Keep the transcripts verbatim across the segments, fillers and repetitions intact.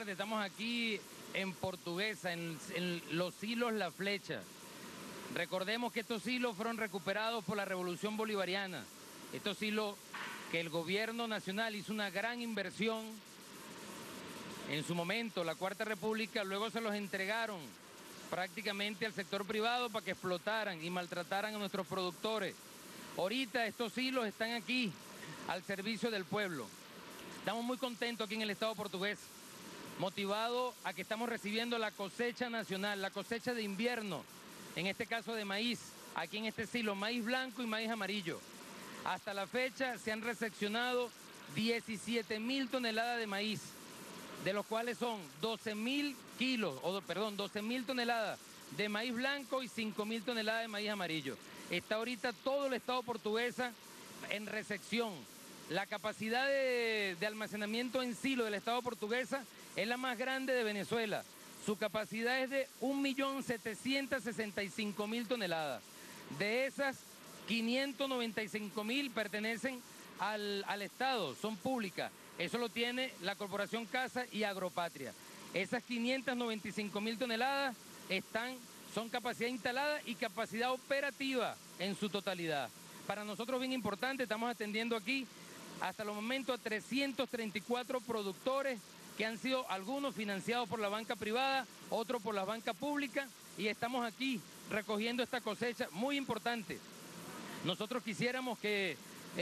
Estamos aquí en Portuguesa, en, en los silos La Flecha. Recordemos que estos silos fueron recuperados por la Revolución Bolivariana. Estos silos que el gobierno nacional hizo una gran inversión en su momento, la Cuarta República, luego se los entregaron prácticamente al sector privado para que explotaran y maltrataran a nuestros productores. Ahorita estos silos están aquí al servicio del pueblo. Estamos muy contentos aquí en el Estado portugués, motivado a que estamos recibiendo la cosecha nacional, la cosecha de invierno, en este caso de maíz, aquí en este silo, maíz blanco y maíz amarillo. Hasta la fecha se han recepcionado diecisiete mil toneladas de maíz, de los cuales son doce mil kilos, o perdón, doce mil toneladas de maíz blanco y cinco mil toneladas de maíz amarillo. Está ahorita todo el Estado portuguesa en recepción. La capacidad de, de almacenamiento en silo del Estado portuguesa es la más grande de Venezuela. Su capacidad es de un millón setecientos sesenta y cinco mil toneladas. De esas, quinientos noventa y cinco mil pertenecen al, al Estado, son públicas. Eso lo tiene la Corporación Casa y Agropatria. Esas quinientos noventa y cinco mil toneladas están, son capacidad instalada y capacidad operativa en su totalidad. Para nosotros bien importante, estamos atendiendo aquí hasta los momentos a trescientos treinta y cuatro productores que han sido algunos financiados por la banca privada, otros por la banca pública, y estamos aquí recogiendo esta cosecha muy importante. Nosotros quisiéramos que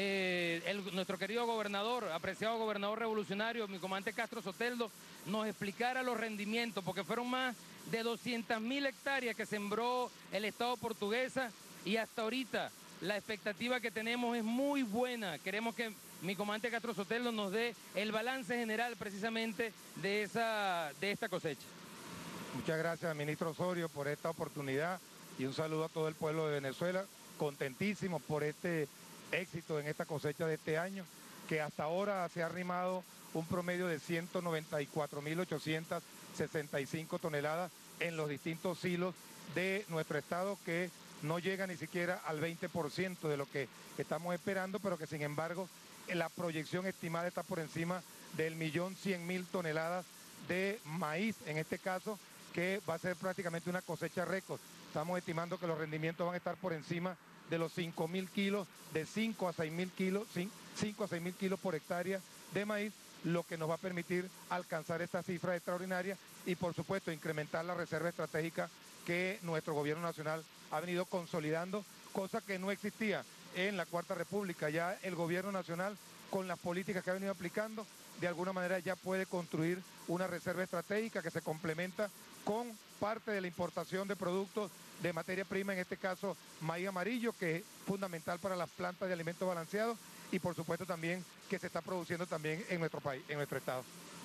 eh, el, nuestro querido gobernador, apreciado gobernador revolucionario, mi comandante Castro Soteldo, nos explicara los rendimientos, porque fueron más de doscientas mil hectáreas que sembró el Estado portuguesa, y hasta ahorita la expectativa que tenemos es muy buena. Queremos que mi comandante Castro Soteldo nos dé el balance general precisamente de, esa, de esta cosecha. Muchas gracias, ministro Osorio, por esta oportunidad y un saludo a todo el pueblo de Venezuela. Contentísimos por este éxito en esta cosecha de este año, que hasta ahora se ha arrimado un promedio de ciento noventa y cuatro mil ochocientas sesenta y cinco toneladas en los distintos silos de nuestro estado, que no llega ni siquiera al veinte por ciento de lo que estamos esperando, pero que sin embargo la proyección estimada está por encima del millón cien mil toneladas de maíz, en este caso, que va a ser prácticamente una cosecha récord. Estamos estimando que los rendimientos van a estar por encima de los cinco mil kilos, de cinco a seis mil kilos, cinco a seis mil kilos por hectárea de maíz, lo que nos va a permitir alcanzar esta cifra extraordinaria y, por supuesto, incrementar la reserva estratégica que nuestro gobierno nacional ha venido consolidando, cosa que no existía en la Cuarta República. Ya el gobierno nacional, con las políticas que ha venido aplicando, de alguna manera ya puede construir una reserva estratégica que se complementa con parte de la importación de productos de materia prima, en este caso maíz amarillo, que es fundamental para las plantas de alimentos balanceados, y por supuesto también que se está produciendo también en nuestro país, en nuestro estado.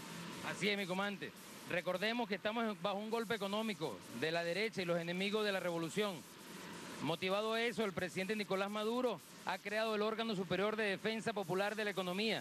Así es, mi comandante. Recordemos que estamos bajo un golpe económico de la derecha y los enemigos de la revolución. Motivado a eso, el presidente Nicolás Maduro ha creado el órgano superior de defensa popular de la economía.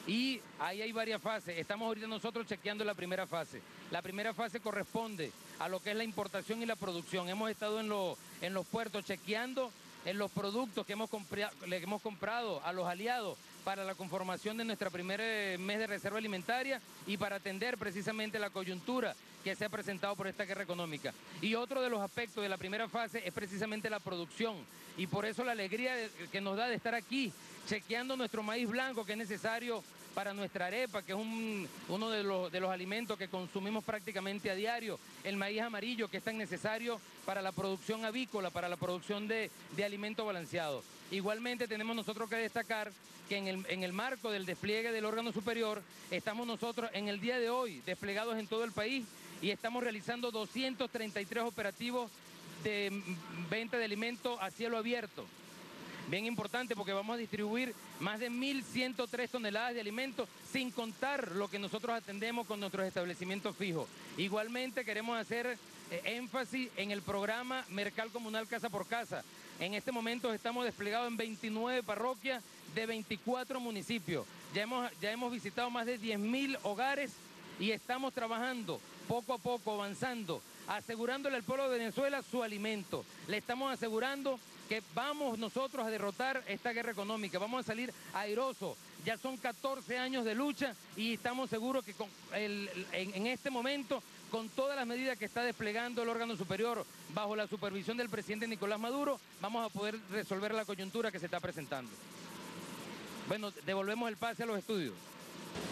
Y ahí hay varias fases. Estamos ahorita nosotros chequeando la primera fase. La primera fase corresponde a lo que es la importación y la producción. Hemos estado en, lo, en los puertos chequeando en los productos que hemos, le hemos comprado a los aliados para la conformación de nuestra primer mes de reserva alimentaria y para atender precisamente la coyuntura que se ha presentado por esta guerra económica. Y otro de los aspectos de la primera fase es precisamente la producción, y por eso la alegría que nos da de estar aquí chequeando nuestro maíz blanco, que es necesario para nuestra arepa, que es un, uno de los, de los alimentos que consumimos prácticamente a diario, el maíz amarillo, que es tan necesario para la producción avícola, para la producción de, de alimentos balanceados. Igualmente tenemos nosotros que destacar que en el, en el marco del despliegue del órgano superior, estamos nosotros en el día de hoy desplegados en todo el país y estamos realizando doscientos treinta y tres operativos de venta de alimentos a cielo abierto. Bien importante, porque vamos a distribuir más de mil ciento tres toneladas de alimentos, sin contar lo que nosotros atendemos con nuestros establecimientos fijos. Igualmente queremos hacer eh, énfasis en el programa Mercal Comunal Casa por Casa. En este momento estamos desplegados en veintinueve parroquias de veinticuatro municipios. Ya hemos, ya hemos visitado más de diez mil hogares y estamos trabajando poco a poco, avanzando, asegurándole al pueblo de Venezuela su alimento. Le estamos asegurando que vamos nosotros a derrotar esta guerra económica, vamos a salir airosos Ya son catorce años de lucha y estamos seguros que con el, en, en este momento, con todas las medidas que está desplegando el órgano superior bajo la supervisión del presidente Nicolás Maduro, vamos a poder resolver la coyuntura que se está presentando. Bueno, devolvemos el pase a los estudios.